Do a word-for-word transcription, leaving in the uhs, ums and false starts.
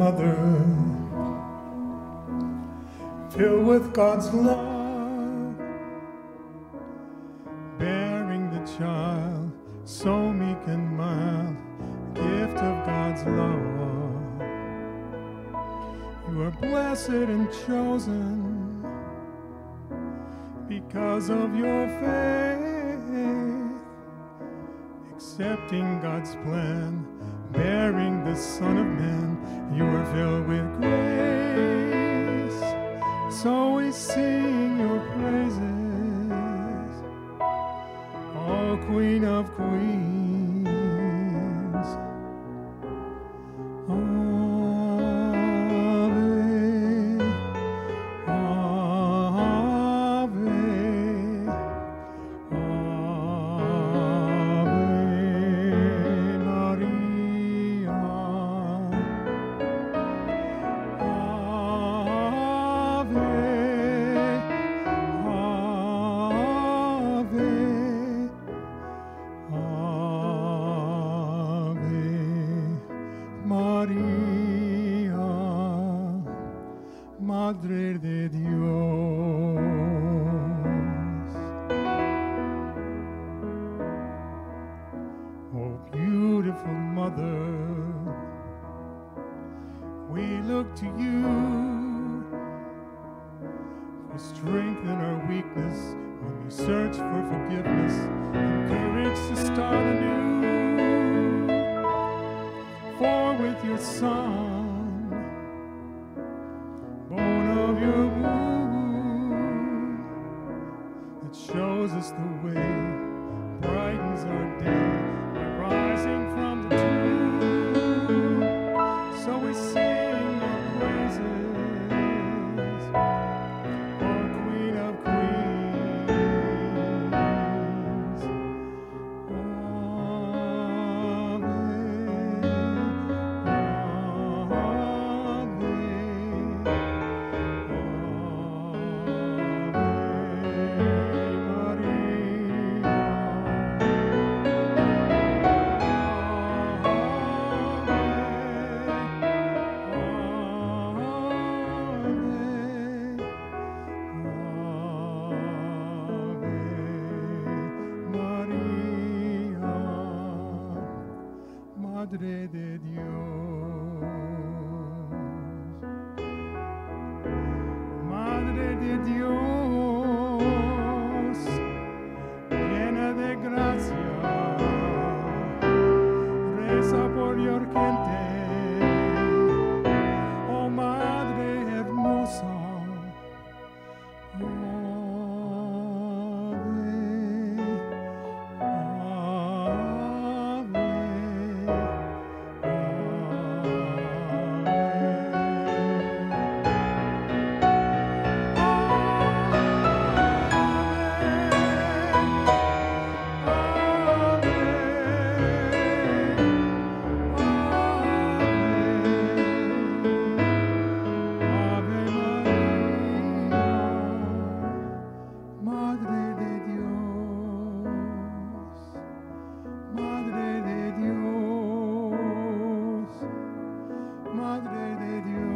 mother, filled with God's love, bearing the child, so meek and mild, gift of God's love. You are blessed and chosen because of your faith, accepting God's plan, bearing the Son of Man. You are filled with grace, so we sing your praises, O Queen of Queens. Ave, Madre de Dios. Oh, beautiful Mother, we look to you for strength in our weakness when we search for forgiveness and courage to start anew. For with your Son, of your womb, it shows us the way, brightens our day by rising from the tomb. So we sing your praises, O Queen of Queens. Madre de Dios, Madre de Dios, llena de gracia, reza por your gente, oh Madre hermosa. Madre de Dios,